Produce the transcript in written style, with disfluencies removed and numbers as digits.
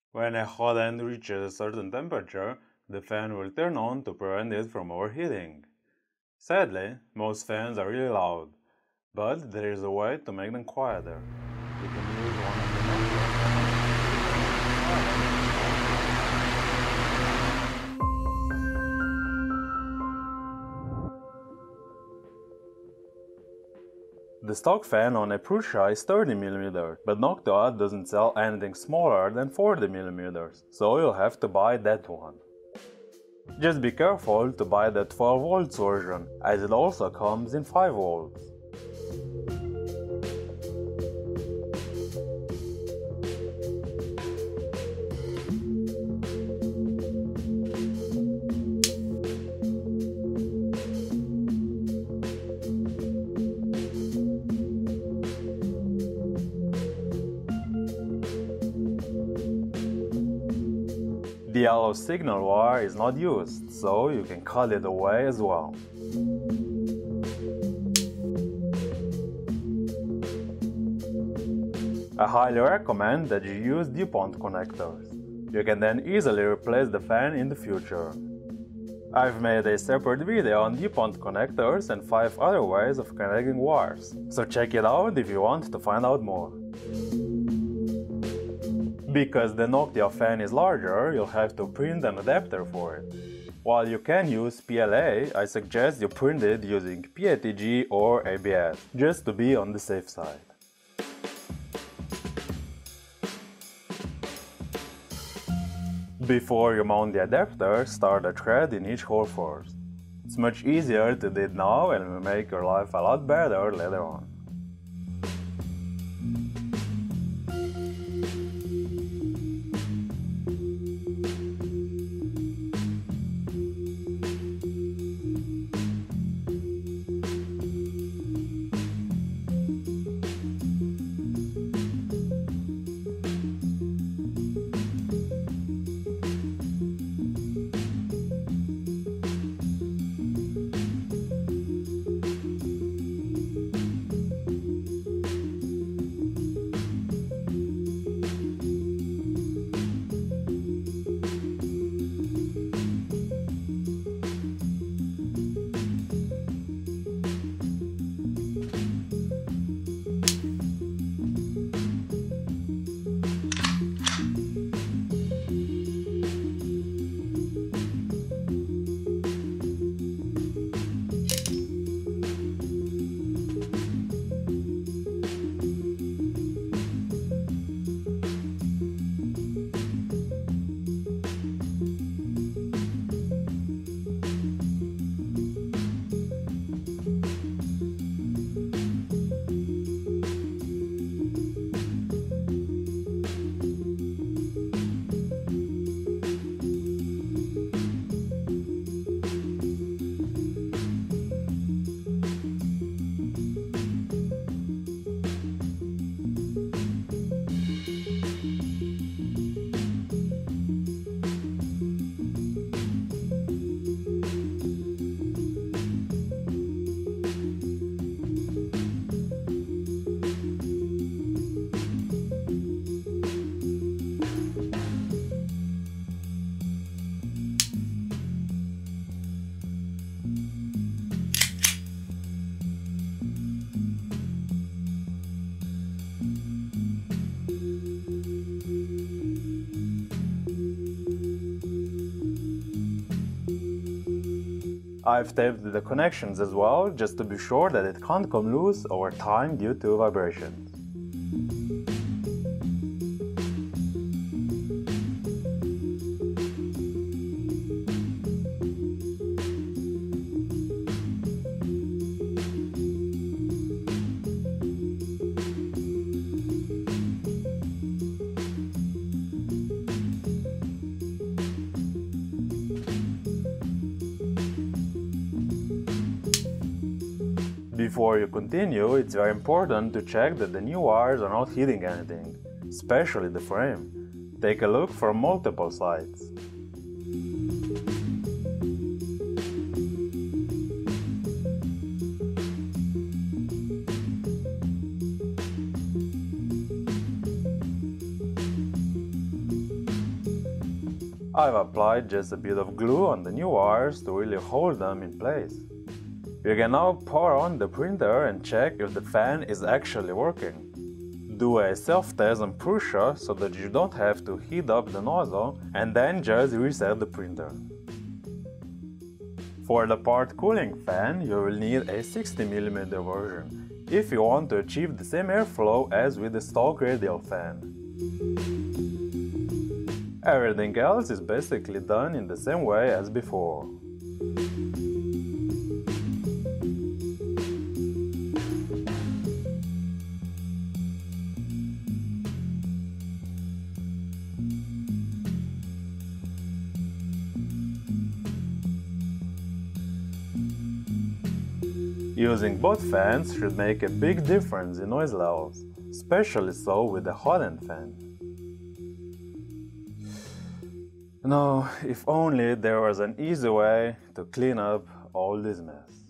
When a hotend reaches a certain temperature, the fan will turn on to prevent it from overheating. Sadly, most fans are really loud, but there is a way to make them quieter. You can use one of the Noctua fans. The stock fan on a Prusa is 30mm, but Noctua doesn't sell anything smaller than 40mm, so you'll have to buy that one. Just be careful to buy the 12V version, as it also comes in 5V. The yellow signal wire is not used, so you can cut it away as well. I highly recommend that you use DuPont connectors. You can then easily replace the fan in the future. I've made a separate video on DuPont connectors and 5 other ways of connecting wires, so check it out if you want to find out more. Because the Noctua fan is larger, you'll have to print an adapter for it. While you can use PLA, I suggest you print it using PETG or ABS, just to be on the safe side. Before you mount the adapter, start a thread in each hole first. It's much easier to do it now and will make your life a lot better later on. I've taped the connections as well, just to be sure that it can't come loose over time due to vibrations. Before you continue, it's very important to check that the new wires are not hitting anything, especially the frame. Take a look from multiple sides. I've applied just a bit of glue on the new wires to really hold them in place. You can now power on the printer and check if the fan is actually working. Do a self-test on Prusa so that you don't have to heat up the nozzle and then just reset the printer. For the part cooling fan, you will need a 60mm version if you want to achieve the same airflow as with the stock radial fan. Everything else is basically done in the same way as before. Using both fans should make a big difference in noise levels, especially so with the Hotend fan. Now, if only there was an easy way to clean up all this mess.